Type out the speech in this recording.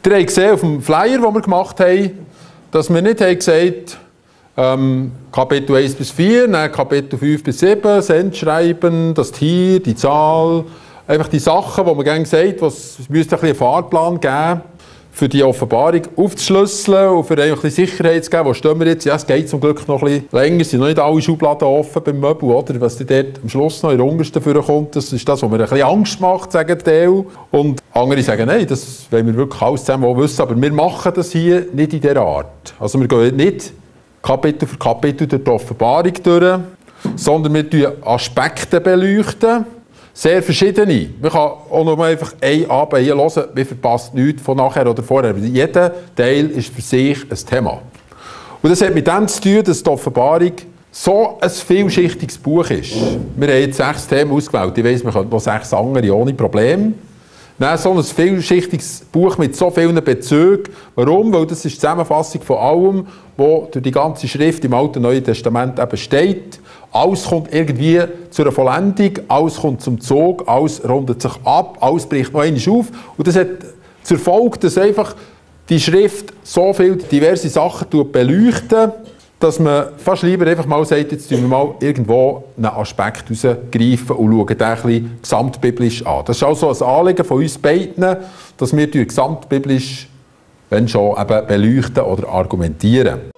Ihr habt gesehen auf dem Flyer, den wir gemacht haben, dass wir nicht gesagt haben, Kapitel 1 bis 4, dann Kapitel 5 bis 7, Sendschreiben, das Tier, die Zahl, einfach die Sachen, die man gerne sagt, es müsste ein bisschen einen Fahrplan geben, für die Offenbarung aufzuschlüsseln und für ein bisschen Sicherheit zu geben. Wo stehen wir jetzt? Ja, es geht zum Glück noch ein bisschen länger, es sind noch nicht alle Schubladen offen beim Möbel, oder? Was dort am Schluss noch in der untersten kommt, das ist das, was mir ein bisschen Angst macht, sagen die. Und andere sagen, nein, das wollen wir wirklich alles zusammen auch wissen, aber wir machen das hier nicht in dieser Art. Also wir gehen nicht Kapitel für Kapitel durch die Offenbarung durch, sondern wir beleuchten Aspekte. Sehr verschiedene. Man kann auch noch mal einfach einen Abend hier hören, man verpasst nichts von nachher oder vorher. Jeder Teil ist für sich ein Thema. Und das hat mit dem zu tun, dass die Offenbarung so ein vielschichtiges Buch ist. Wir haben jetzt 6 Themen ausgewählt. Ich weiss, man könnte noch 6 andere ohne Probleme. Nein, so ein vielschichtiges Buch mit so vielen Bezügen. Warum? Weil das ist die Zusammenfassung von allem, was durch die ganze Schrift im Alten und Neuen Testament eben steht. Alles kommt irgendwie zu einer Vollendung, alles kommt zum Zug, alles rundet sich ab, alles bricht noch einmal auf. Und das hat zur Folge, dass einfach die Schrift so viele diverse Sachen beleuchtet, dass man fast lieber einfach mal sagt, jetzt schauen wir mal irgendwo einen Aspekt rausgreifen und schauen den ein bisschen gesamtbiblisch an. Das ist auch so ein Anliegen von uns beiden, dass wir gesamtbiblisch, wenn schon, eben beleuchten oder argumentieren.